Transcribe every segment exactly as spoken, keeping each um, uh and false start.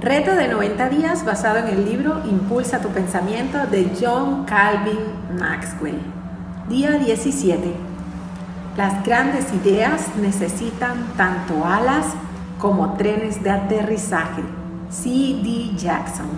Reto de noventa días basado en el libro Impulsa tu pensamiento de John Calvin Maxwell. Día diecisiete. Las grandes ideas necesitan tanto alas como trenes de aterrizaje. C D Jackson.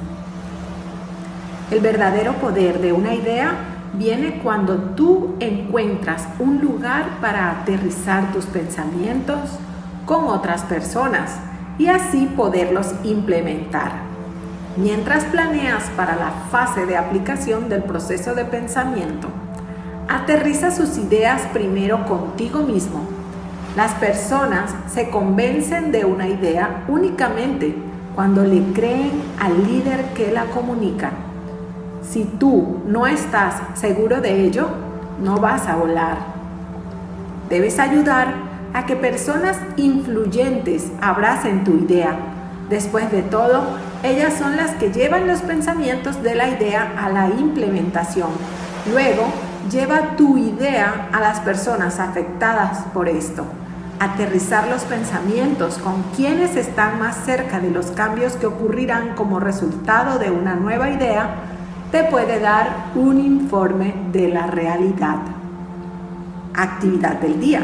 El verdadero poder de una idea viene cuando tú encuentras un lugar para aterrizar tus pensamientos con otras personas y así poderlos implementar. Mientras planeas para la fase de aplicación del proceso de pensamiento, aterriza sus ideas primero contigo mismo. Las personas se convencen de una idea únicamente cuando le creen al líder que la comunica. Si tú no estás seguro de ello, no vas a volar. Debes ayudar a que personas influyentes abracen tu idea. Después de todo, ellas son las que llevan los pensamientos de la idea a la implementación. Luego, lleva tu idea a las personas afectadas por esto. Aterrizar los pensamientos con quienes están más cerca de los cambios que ocurrirán como resultado de una nueva idea te puede dar un informe de la realidad. Actividad del día.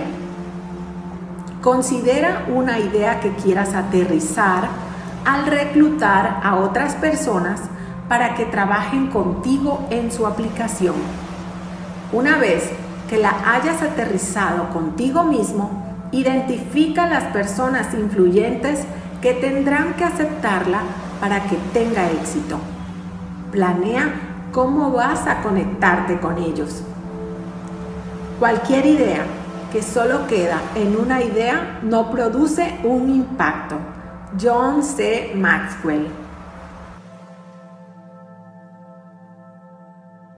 Considera una idea que quieras aterrizar al reclutar a otras personas para que trabajen contigo en su aplicación. Una vez que la hayas aterrizado contigo mismo, identifica las personas influyentes que tendrán que aceptarla para que tenga éxito. Planea cómo vas a conectarte con ellos. Cualquier idea que solo queda en una idea no produce un impacto. John C. Maxwell.